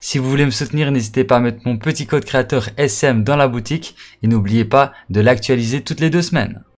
Si vous voulez me soutenir, n'hésitez pas à mettre mon petit code créateur SM dans la boutique et n'oubliez pas de l'actualiser toutes les 2 semaines.